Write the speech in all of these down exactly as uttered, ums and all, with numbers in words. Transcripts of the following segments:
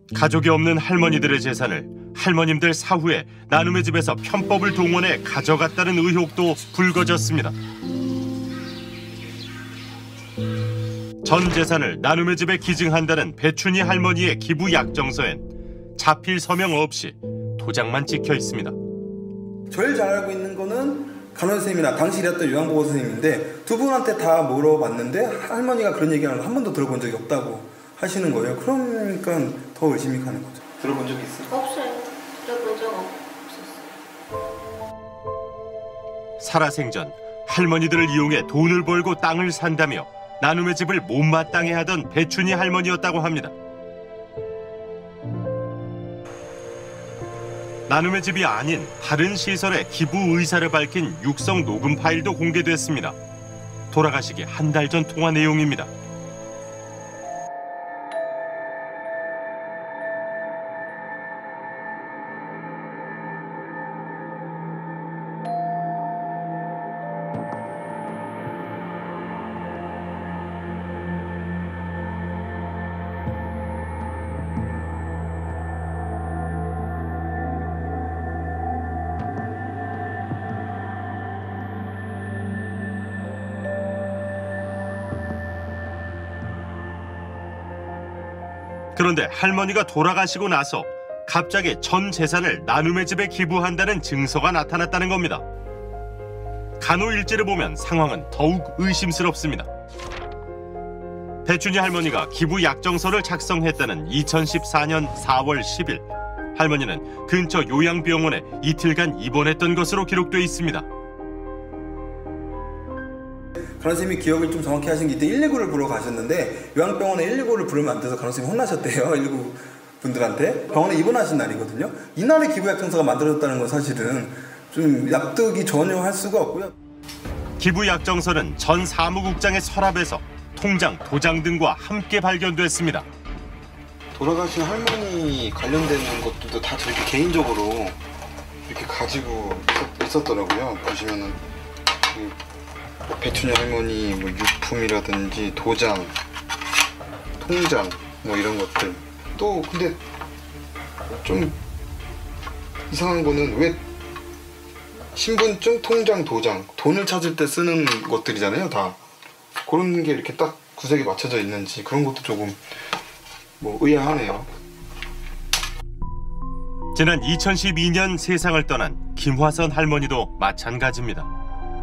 가족이 없는 할머니들의 재산을 할머님들 사후에 나눔의 집에서 편법을 동원해 가져갔다는 의혹도 불거졌습니다. 전 재산을 나눔의 집에 기증한다는 배춘희 할머니의 기부 약정서엔 자필 서명 없이 도장만 찍혀 있습니다. 제일 잘 알고 있는 거는 간호 선생님이나 당시 일했던 요양보호 선생님인데 두 분한테 다 물어봤는데 할머니가 그런 얘기하는 거 한 번도 들어본 적이 없다고 하시는 거예요. 그러니까 더 의심이 가는 거죠. 들어본 적이 있어요? 없어요. 들어본 적 없었어요. 살아생전 할머니들을 이용해 돈을 벌고 땅을 산다며 나눔의 집을 못마땅해 하던 배춘희 할머니였다고 합니다. 나눔의 집이 아닌 다른 시설에 기부 의사를 밝힌 육성 녹음 파일도 공개됐습니다. 돌아가시기 한 달 전 통화 내용입니다. 그런데 할머니가 돌아가시고 나서 갑자기 전 재산을 나눔의 집에 기부한다는 증서가 나타났다는 겁니다. 간호일지를 보면 상황은 더욱 의심스럽습니다. 배춘희 할머니가 기부 약정서를 작성했다는 이천십사 년 사월 십일, 할머니는 근처 요양병원에 이틀간 입원했던 것으로 기록돼 있습니다. 간호 선생님이 기억을 좀 정확히 하신 게 이때 일일구를 부르러 가셨는데 요양병원에 일일구를 부르면 안 돼서 간호 선생님이 혼나셨대요. 일일구 분들한테. 병원에 입원하신 날이거든요. 이날에 기부약정서가 만들어졌다는 건 사실은 좀 납득이 전혀 할 수가 없고요. 기부약정서는 전 사무국장의 서랍에서 통장, 도장 등과 함께 발견됐습니다. 돌아가신 할머니 관련되는 것들도 다 저렇게 개인적으로 이렇게 가지고 있었더라고요. 보시면은 그 배춘희 할머니 뭐 유품이라든지 도장, 통장 뭐 이런 것들. 또 근데 좀 이상한 거는 왜 신분증, 통장, 도장, 돈을 찾을 때 쓰는 것들이잖아요, 다. 그런 게 이렇게 딱 구색에 맞춰져 있는지 그런 것도 조금 뭐 의아하네요. 지난 이천십이 년 세상을 떠난 김화선 할머니도 마찬가지입니다.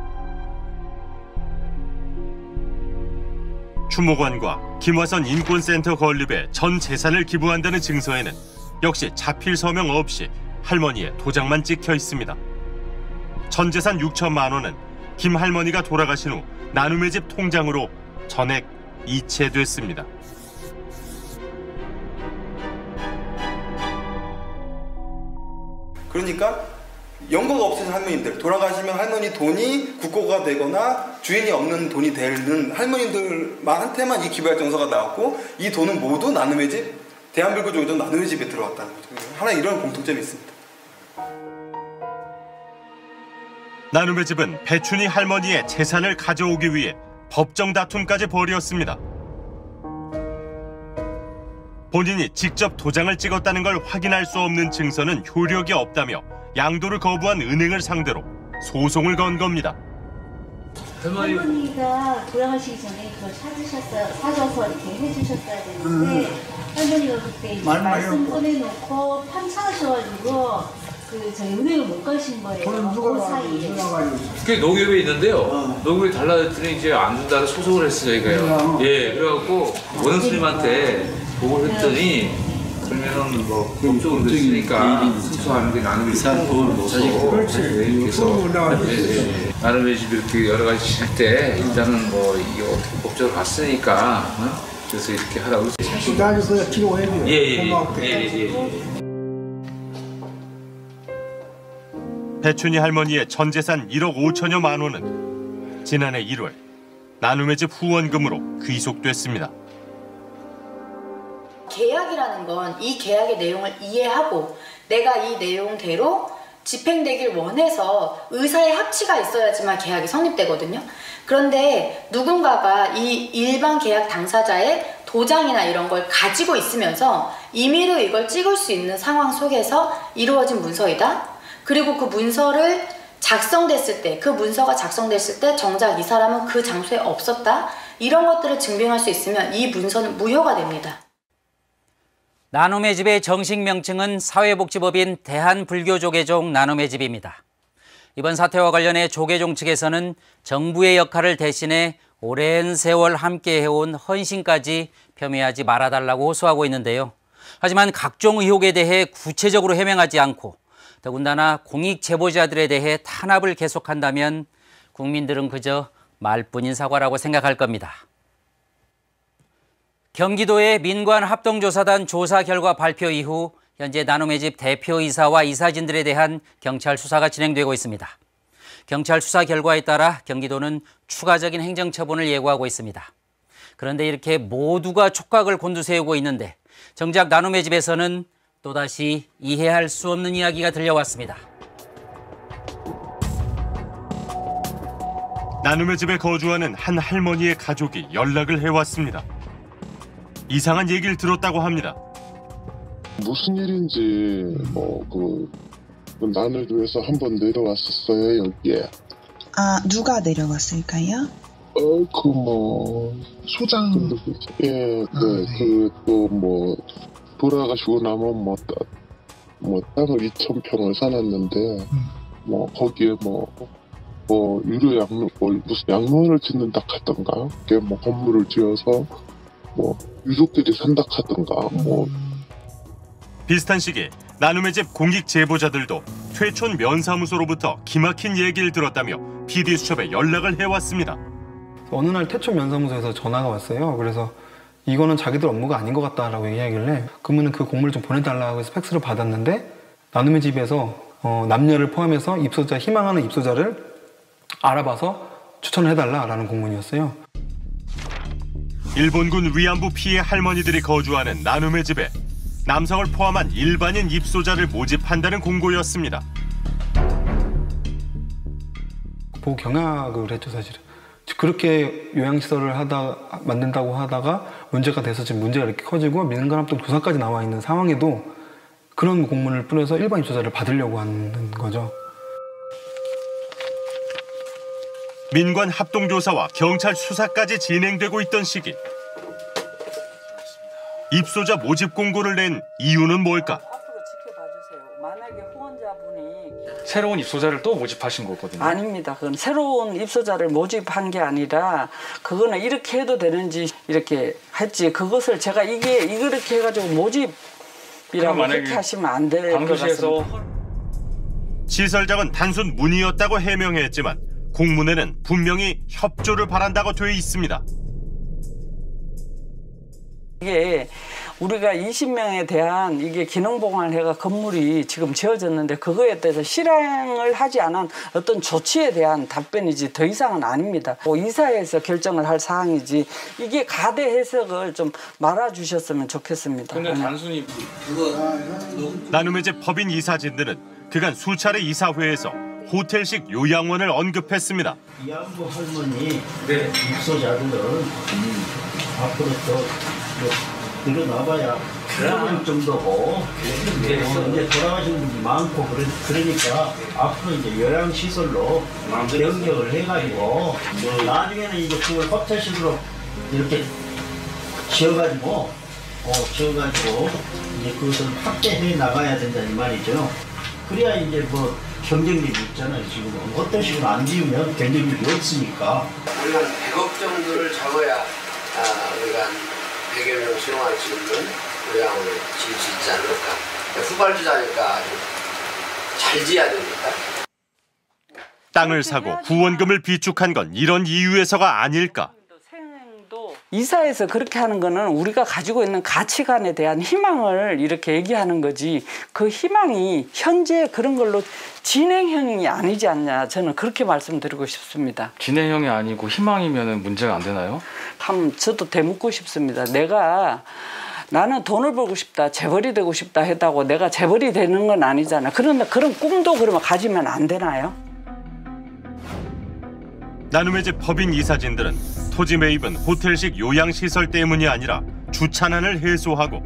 추모관과 김화선 인권센터 건립에 전 재산을 기부한다는 증서에는 역시 자필 서명 없이 할머니의 도장만 찍혀 있습니다. 전 재산 육천만 원은 김 할머니가 돌아가신 후 나눔의 집 통장으로 전액 이체됐습니다. 그러니까 연고가 없으신 할머니들, 돌아가시면 할머니 돈이 국고가 되거나 주인이 없는 돈이 되는 할머니들한테만 이 기부약정서가 나왔고 이 돈은 모두 나눔의 집, 대한불교조정 나눔의 집에 들어왔다는 거죠. 하나 이런 공통점이 있습니다. 나눔의 집은 배춘희 할머니의 재산을 가져오기 위해 법정 다툼까지 벌였습니다. 본인이 직접 도장을 찍었다는 걸 확인할 수 없는 증서는 효력이 없다며 양도를 거부한 은행을 상대로 소송을 건 겁니다. 할머니... 할머니가 돌아가시기 전에 그걸 찾으셨어요. 사줘서 이렇게 해주셨어야 되는데 음. 할머니가 그때 이제 말씀 꺼내놓고 판차하셔가지고 그 저희 은행을 못 가신 거예요. 그 사이에. 그게 농협에 있는데요. 어. 농협에 달라졌더니 이제 안 준다고 소송을 했어요, 저희가요. 예, 그래갖고 원수님한테 보고를 했더니 그러면은 뭐 법적으로 됐으니까 순수하는 게 나눔의 집 돈을 넣어서 그래서 나눔의 집 이렇게 여러 가지 칠 때 일단은 뭐 이게 어떻게 법적으로 갔으니까 어? 그래서 이렇게 하라고 나중에 필요해요. 예예예. 예, 예, 예. 배춘희 할머니의 전 재산 일억 오천여만 원은 지난해 일월 나눔의 집 후원금으로 귀속됐습니다. 계약이라는 건 이 계약의 내용을 이해하고 내가 이 내용대로 집행되길 원해서 의사의 합치가 있어야지만 계약이 성립되거든요. 그런데 누군가가 이 일반 계약 당사자의 도장이나 이런 걸 가지고 있으면서 임의로 이걸 찍을 수 있는 상황 속에서 이루어진 문서이다. 그리고 그 문서를 작성됐을 때, 그 문서가 작성됐을 때 정작 이 사람은 그 장소에 없었다. 이런 것들을 증빙할 수 있으면 이 문서는 무효가 됩니다. 나눔의 집의 정식 명칭은 사회복지법인 대한불교조계종 나눔의 집입니다. 이번 사태와 관련해 조계종 측에서는 정부의 역할을 대신해 오랜 세월 함께해온 헌신까지 폄훼하지 말아달라고 호소하고 있는데요. 하지만 각종 의혹에 대해 구체적으로 해명하지 않고 더군다나 공익 제보자들에 대해 탄압을 계속한다면 국민들은 그저 말뿐인 사과라고 생각할 겁니다. 경기도의 민관합동조사단 조사 결과 발표 이후 현재 나눔의 집 대표이사와 이사진들에 대한 경찰 수사가 진행되고 있습니다. 경찰 수사 결과에 따라 경기도는 추가적인 행정처분을 예고하고 있습니다. 그런데 이렇게 모두가 촉각을 곤두세우고 있는데 정작 나눔의 집에서는 또다시 이해할 수 없는 이야기가 들려왔습니다. 나눔의 집에 거주하는 한 할머니의 가족이 연락을 해왔습니다. 이상한 얘기를 들었다고 합니다. 무슨 일인지 뭐그 나눔의 집에서 한번 내려왔었어요 여기에. 아 누가 내려왔을까요? 어 그 뭐 소장. 예, 그 그 또 뭐 돌아가시고 나면 뭐 뭐 땅을 이천 평을 사놨는데 음. 뭐 거기에 뭐 뭐 유료 양로 뭐 무슨 양로원을 짓는다 하던가 그게 뭐 건물을 지어서 뭐 유족들이 산다 하던가 뭐. 비슷한 시기 나눔의 집 공익 제보자들도 퇴촌 면사무소로부터 기막힌 얘기를 들었다며 피디수첩에 연락을 해왔습니다. 어느 날 퇴촌 면사무소에서 전화가 왔어요. 그래서 이거는 자기들 업무가 아닌 것 같다라고 얘기하길래 그러면 그 공문을 좀 보내달라고 해서 팩스를 받았는데 나눔의 집에서 어, 남녀를 포함해서 입소자 희망하는 입소자를 알아봐서 추천을 해달라라는 공문이었어요. 일본군 위안부 피해 할머니들이 거주하는 나눔의 집에 남성을 포함한 일반인 입소자를 모집한다는 공고였습니다. 보고 경악을 했죠 사실은. 그렇게 요양시설을 하다 만든다고 하다가 문제가 돼서 지금 문제가 이렇게 커지고 민간합동 조사까지 나와 있는 상황에도 그런 공문을 뿌려서 일반 입소자를 받으려고 하는 거죠. 민관 합동조사와 경찰 수사까지 진행되고 있던 시기 입소자 모집 공고를 낸 이유는 뭘까? 앞으로 지켜봐 주세요. 만약에 후원자분이 새로운 입소자를 또 모집하신 거거든요. 아닙니다. 그건 새로운 입소자를 모집한 게 아니라 그거는 이렇게 해도 되는지 이렇게 했지. 그것을 제가 이게 이렇게 해가지고 모집이라고 그렇게 하시면 안 될 것 같습니다. 시설장은 단순 문의였다고 해명했지만 공문에는 분명히 협조를 바란다고 돼 있습니다. 이게 우리가 이십 명에 대한 이게 기능보강을 건물이 지금 지어졌는데 그거에 대해서 실행을 하지 않은 어떤 조치에 대한 답변이지 더 이상은 아닙니다. 뭐 이사회에서 결정을 할 사항이지 이게 가대 해석을 좀 말아주셨으면 좋겠습니다. 근데 단순히 나눔의 집 법인 이사진들은 그간 수차례 이사회에서 호텔식 요양원을 언급했습니다. 위안부 할머니 네. 입소자들은 음, 앞으로 더 늘어나봐야 한 정도고 네. 이제 돌아가신 분이 많고 그러, 그러니까 앞으로 이제 요양시설로 변경을 해가지고 나중에는 이제 그걸 호텔식으로 이렇게 지어가지고 어, 지어가지고 이제 그것을 확대해 나가야 된다 이 말이죠. 그래야 이제 뭐 경쟁력이 있잖아요. 지금 어떤 식으로 안 지으면 경쟁력이 없으니까. 우리가 한 백억 정도를 잡아야 아, 우리가 한 백여 명 수용할 수 있는 요양원을 지을 수 있지 않을까. 후발주자니까 잘 지어야 되니까. 땅을 사고 후원금을 비축한 건 이런 이유에서가 아닐까. 이사에서 그렇게 하는 거는 우리가 가지고 있는 가치관에 대한 희망을 이렇게 얘기하는 거지 그 희망이 현재 그런 걸로 진행형이 아니지 않냐 저는 그렇게 말씀드리고 싶습니다. 진행형이 아니고 희망이면 문제가 안 되나요? 참 저도 되묻고 싶습니다. 내가 나는 돈을 벌고 싶다 재벌이 되고 싶다 했다고 내가 재벌이 되는 건 아니잖아. 그런데 그런 꿈도 그러면 가지면 안 되나요? 나눔의 집 법인 이사진들은 토지 매입은 호텔식 요양시설 때문이 아니라 주찬안을 해소하고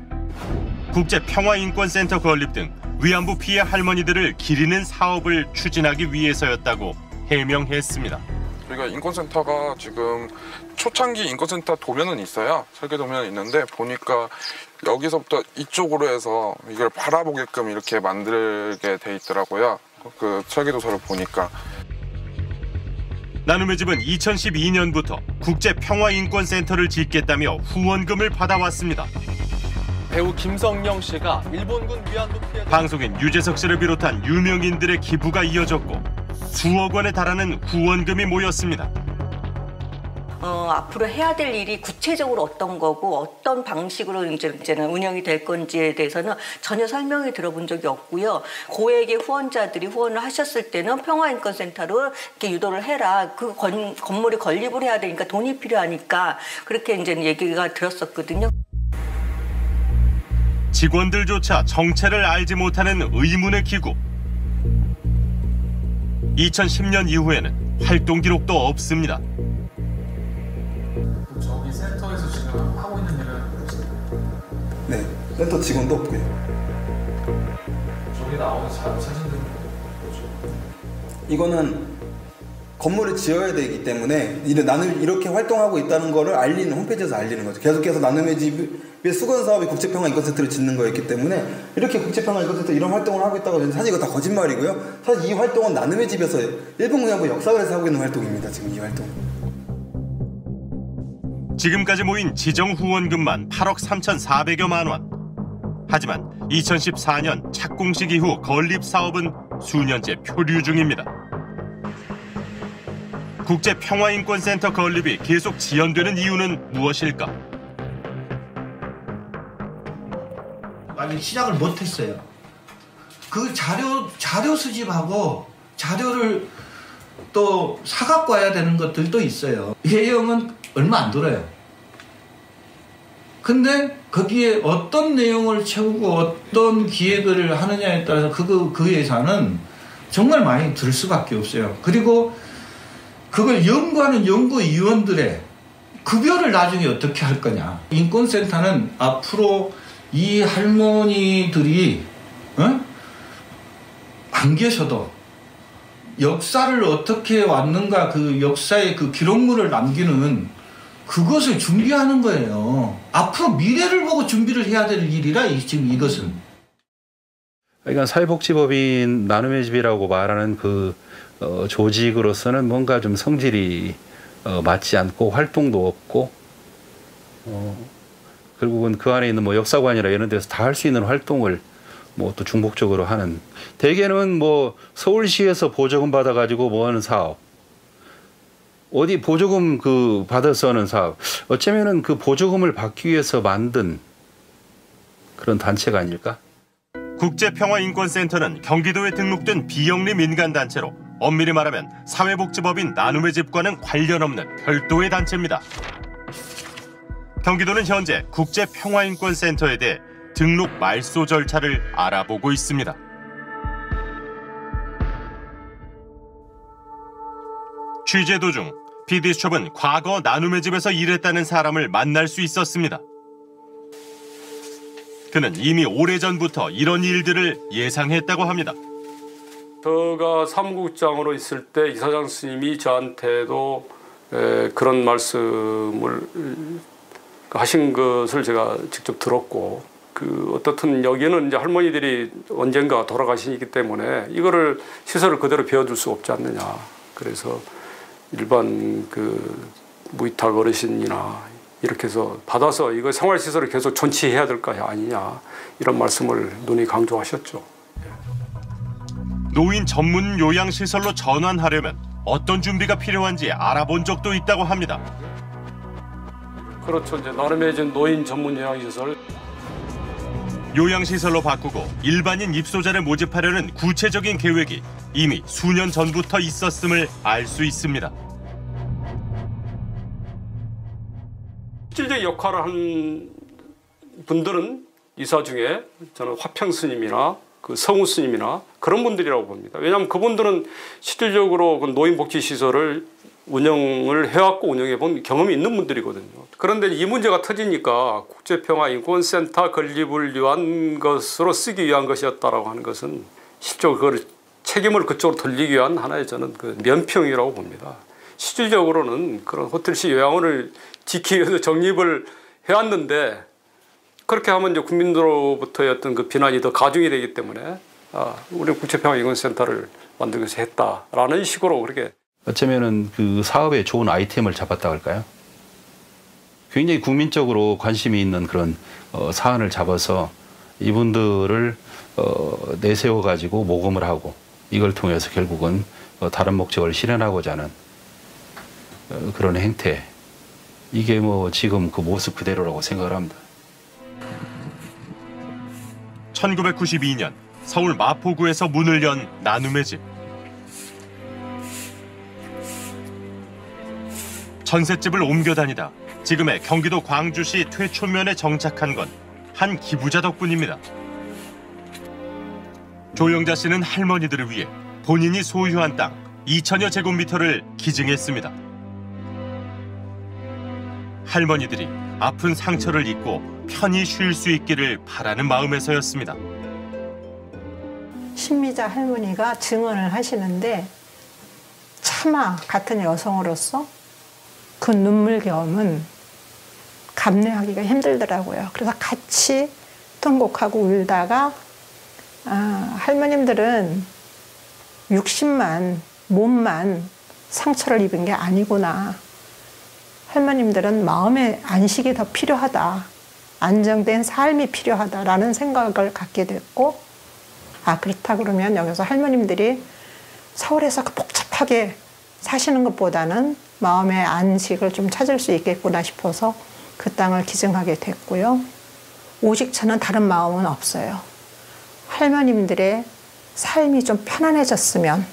국제평화인권센터 건립 등 위안부 피해 할머니들을 기리는 사업을 추진하기 위해서였다고 해명했습니다. 저희가 인권센터가 지금 초창기 인권센터 도면은 있어요. 설계 도면은 있는데 보니까 여기서부터 이쪽으로 해서 이걸 바라보게끔 이렇게 만들게 돼 있더라고요. 그 설계도서를 보니까. 나눔의 집은 이천십이 년부터 국제평화인권센터를 짓겠다며 후원금을 받아왔습니다. 배우 김성령 씨가 일본군 위안부 피해 방송인 유재석 씨를 비롯한 유명인들의 기부가 이어졌고 수억 원에 달하는 후원금이 모였습니다. 어, 앞으로 해야 될 일이 구체적으로 어떤 거고 어떤 방식으로 이제, 이제는 운영이 될 건지에 대해서는 전혀 설명이 들어본 적이 없고요. 고액의 후원자들이 후원을 하셨을 때는 평화인권센터로 이렇게 유도를 해라. 그 건, 건물이 건립을 해야 되니까 돈이 필요하니까 그렇게 이제 얘기가 들었었거든요. 직원들조차 정체를 알지 못하는 의문의 기구. 이천십 년 이후에는 활동 기록도 없습니다. 저기 센터에서 지금 하고 있는 일은 네, 센터 직원도 없고요. 저기 나오는 사, 사진들은 뭐죠? 이거는 건물을 지어야 되기 때문에 나는 이렇게 활동하고 있다는 거를 알리는 홈페이지에서 알리는 거죠. 계속해서 나눔의 집의 수건 사업이 국제평화인권센터를 짓는 거였기 때문에 이렇게 국제평화인권센터 이런 활동을 하고 있다고 하는데 사실 이거 다 거짓말이고요. 사실 이 활동은 나눔의 집에서 일본 위안부 역사관에서 하고 있는 활동입니다. 지금 이 활동. 지금까지 모인 지정 후원금만 팔억 삼천사백여만 원. 하지만 이천십사 년 착공식 이후 건립 사업은 수년째 표류 중입니다. 국제평화인권센터 건립이 계속 지연되는 이유는 무엇일까? 아직 시작을 못했어요. 그 자료 자료 수집하고 자료를 또 사갖고 와야 되는 것들도 있어요. 예형은 얼마 안 들어요. 근데 거기에 어떤 내용을 채우고 어떤 기획을 하느냐에 따라서 그, 그 예산은 정말 많이 들 수밖에 없어요. 그리고 그걸 연구하는 연구위원들의 급여를 나중에 어떻게 할 거냐. 인권센터는 앞으로 이 할머니들이 어? 안 계셔도 역사를 어떻게 왔는가 그 역사의 그 기록물을 남기는 그것을 준비하는 거예요. 앞으로 미래를 보고 준비를 해야 될 일이라 지금 이것은. 그러니까 사회복지법인 나눔의 집이라고 말하는 그 어, 조직으로서는 뭔가 좀 성질이 어, 맞지 않고 활동도 없고 어, 결국은 그 안에 있는 뭐 역사관이나 이런 데서 다 할 수 있는 활동을 뭐 또 중복적으로 하는 대개는 뭐 서울시에서 보조금 받아가지고 뭐 하는 사업 어디 보조금 그 받아서 하는 사업 어쩌면은 그 보조금을 받기 위해서 만든 그런 단체가 아닐까? 국제평화인권센터는 경기도에 등록된 비영리 민간단체로 엄밀히 말하면 사회복지법인 나눔의 집과는 관련 없는 별도의 단체입니다. 경기도는 현재 국제평화인권센터에 대해 등록 말소 절차를 알아보고 있습니다. 취재 도중 피디수첩은 과거 나눔의 집에서 일했다는 사람을 만날 수 있었습니다. 그는 이미 오래전부터 이런 일들을 예상했다고 합니다. 제가 사무국장으로 있을 때 이사장 스님이 저한테도 에, 그런 말씀을 하신 것을 제가 직접 들었고, 그 어떻든 여기는 이제 할머니들이 언젠가 돌아가시기 때문에 이거를 시설을 그대로 비워둘 수 없지 않느냐. 그래서 일반 그 무위탁 어르신이나 이렇게 해서 받아서 이거 생활시설을 계속 존치해야 될 거 아니냐, 이런 말씀을 논의 강조하셨죠. 노인 전문 요양시설로 전환하려면 어떤 준비가 필요한지 알아본 적도 있다고 합니다. 그렇죠. 이제 나름의 이제 노인 전문 요양시설. 요양시설로 바꾸고 일반인 입소자를 모집하려는 구체적인 계획이 이미 수년 전부터 있었음을 알 수 있습니다. 실질적 역할을 한 분들은 이사 중에 저는 화평 스님이나 그 성우 스님이나 그런 분들이라고 봅니다. 왜냐하면 그분들은 실질적으로 그 노인복지시설을 운영을 해왔고 운영해본 경험이 있는 분들이거든요. 그런데 이 문제가 터지니까 국제평화인권센터 건립을 위한 것으로 쓰기 위한 것이었다라고 하는 것은 실제로 그걸 책임을 그쪽으로 돌리기 위한 하나의 저는 그 면평이라고 봅니다. 실질적으로는 그런 호텔식 요양원을 지키기 위해서 정립을 해왔는데 그렇게 하면 이제 국민들로부터의 어떤 그 비난이 더 가중이 되기 때문에 아, 우리 국제평화인권센터를 만들기 위해서 했다라는 식으로 그렇게 어쩌면은 그 사업에 좋은 아이템을 잡았다 할까요? 굉장히 국민적으로 관심이 있는 그런 어, 사안을 잡아서 이분들을 어, 내세워 가지고 모금을 하고 이걸 통해서 결국은 어, 다른 목적을 실현하고자 하는 어, 그런 행태. 이게 뭐 지금 그 모습 그대로라고 생각을 합니다. 천구백구십이 년 서울 마포구에서 문을 연 나눔의 집. 전셋집을 옮겨 다니다 지금의 경기도 광주시 퇴촌면에 정착한 건 한 기부자 덕분입니다. 조영자 씨는 할머니들을 위해 본인이 소유한 땅 이천여 제곱미터를 기증했습니다. 할머니들이 아픈 상처를 잊고 편히 쉴 수 있기를 바라는 마음에서였습니다. 신미자 할머니가 증언을 하시는데 차마 같은 여성으로서 그 눈물겨움은 감내하기가 힘들더라고요. 그래서 같이 통곡하고 울다가 아, 할머님들은 육신만, 몸만 상처를 입은 게 아니구나. 할머님들은 마음의 안식이 더 필요하다. 안정된 삶이 필요하다라는 생각을 갖게 됐고 아 그렇다 그러면 여기서 할머님들이 서울에서 복잡하게 사시는 것보다는 마음의 안식을 좀 찾을 수 있겠구나 싶어서 그 땅을 기증하게 됐고요. 오직 저는 다른 마음은 없어요. 할머님들의 삶이 좀 편안해졌으면.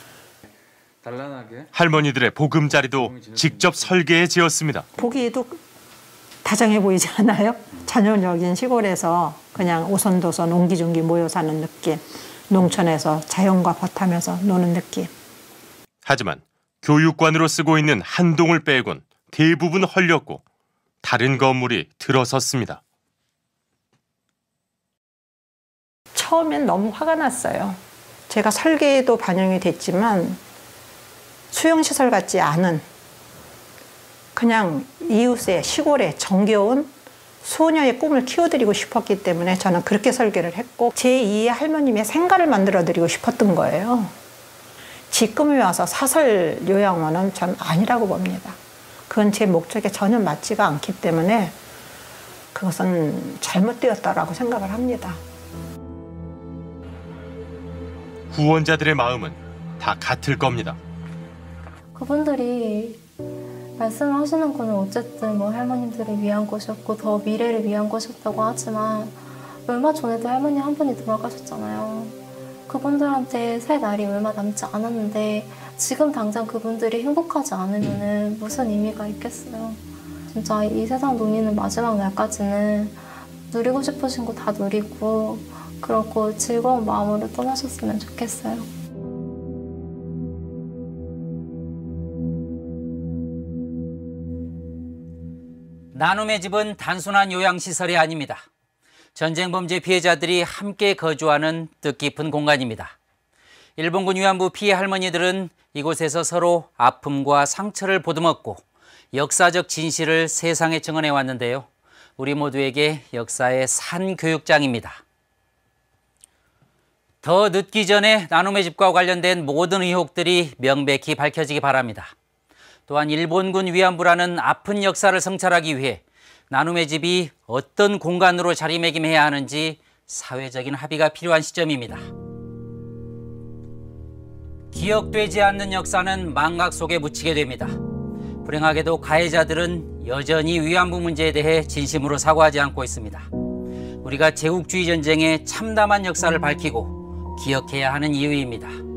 단란하게. 할머니들의 보금자리도 직접 설계해 지었습니다. 보기에도 다정해 보이지 않아요? 전형적인 시골에서 그냥 오손도손 옹기종기 모여 사는 느낌. 농촌에서 자연과 벗하면서 노는 느낌. 하지만 교육관으로 쓰고 있는 한 동을 빼곤 대부분 헐렸고 다른 건물이 들어섰습니다. 처음엔 너무 화가 났어요. 제가 설계에도 반영이 됐지만 수용시설 같지 않은 그냥 이웃의 시골에 정겨운 소녀의 꿈을 키워드리고 싶었기 때문에 저는 그렇게 설계를 했고 제이의 할머님의 생가를 만들어드리고 싶었던 거예요. 지금에 와서 사설 요양원은 전 아니라고 봅니다. 그건 제 목적에 전혀 맞지가 않기 때문에 그것은 잘못되었다라고 생각을 합니다. 후원자들의 마음은 다 같을 겁니다. 그분들이 말씀하시는 거는 어쨌든 뭐 할머님들을 위한 것이었고 더 미래를 위한 것이었다고 하지만 얼마 전에도 할머니 한 분이 돌아가셨잖아요. 그분들한테 살 날이 얼마 남지 않았는데 지금 당장 그분들이 행복하지 않으면 무슨 의미가 있겠어요. 진짜 이 세상 노니는 마지막 날까지는 누리고 싶으신 거 다 누리고 그렇고 즐거운 마음으로 떠나셨으면 좋겠어요. 나눔의 집은 단순한 요양시설이 아닙니다. 전쟁범죄 피해자들이 함께 거주하는 뜻깊은 공간입니다. 일본군 위안부 피해 할머니들은 이곳에서 서로 아픔과 상처를 보듬었고 역사적 진실을 세상에 증언해 왔는데요. 우리 모두에게 역사의 산교육장입니다. 더 늦기 전에 나눔의 집과 관련된 모든 의혹들이 명백히 밝혀지기 바랍니다. 또한 일본군 위안부라는 아픈 역사를 성찰하기 위해 나눔의 집이 어떤 공간으로 자리매김해야 하는지 사회적인 합의가 필요한 시점입니다. 기억되지 않는 역사는 망각 속에 묻히게 됩니다. 불행하게도 가해자들은 여전히 위안부 문제에 대해 진심으로 사과하지 않고 있습니다. 우리가 제국주의 전쟁의 참담한 역사를 밝히고 기억해야 하는 이유입니다.